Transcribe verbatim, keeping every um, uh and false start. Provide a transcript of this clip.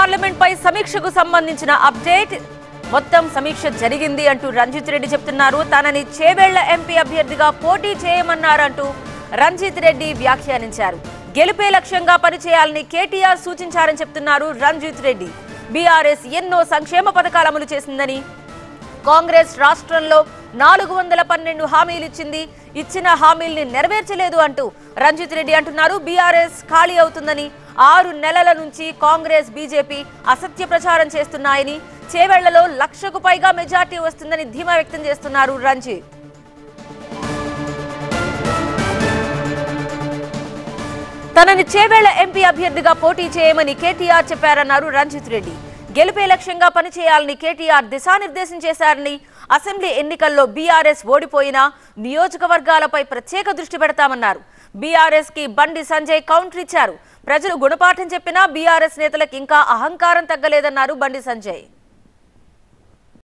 Parliament పై సమీక్షకు సంబంధించిన update మొత్తం సమీక్ష జరిగింది అంటూ రంజిత్ రెడ్డి చెప్తున్నారు. తనని చేవేళ్ల ఎంపీ అభ్యర్థిగా పోటీ చేయమన్నారంటూ రంజిత్ రెడ్డి వ్యాఖ్యానించారు. గెలుపే లక్ష్యంగా పనిచేయాలని కేటీఆర్ సూచించారని చెప్తున్నారు రంజిత్ రెడ్డి. బీఆర్ఎస్ ఎన్నో సంక్షేమ పథకాలు అమలు చేసిందని, కాంగ్రెస్ రాష్ట్రంలో నాలుగు వందల పన్నెండు హామీలు ఇచ్చింది, ఇచ్చిన హామీల్ని నెరవేర్చలేదు అంటూ రంజిత్ రెడ్డి అంటున్నారు. బీఆర్ఎస్ ఖాళీ అవుతుందని, ఆరు నెలల నుంచి కాంగ్రెస్ బీజేపీ అసత్య ప్రచారం చేస్తున్నాయని, చేవెళ్లలో లక్షకు పైగా మెజార్టీ వస్తుందని ధీమా వ్యక్తం చేస్తున్నారు రంజిత్. తనని చేవేళ్ల ఎంపీ అభ్యర్థిగా పోటీ చేయమని కేటీఆర్ చెప్పారన్నారు రంజిత్ రెడ్డి. గెలుపే లక్ష్యంగా పనిచేయాలని కేటీఆర్ దిశానిర్దేశం చేశారని, అసెంబ్లీ ఎన్నికల్లో బీఆర్ఎస్ ఓడిపోయినా నియోజకవర్గాలపై ప్రత్యేక దృష్టి పెడతామన్నారు. బీఆర్ఎస్ కి బండి సంజయ్ కౌంటర్ ఇచ్చారు. ప్రజలు గుణపాఠం చెప్పినా బీఆర్ఎస్ నేతలకు ఇంకా అహంకారం తగ్గలేదన్నారు బండి సంజయ్.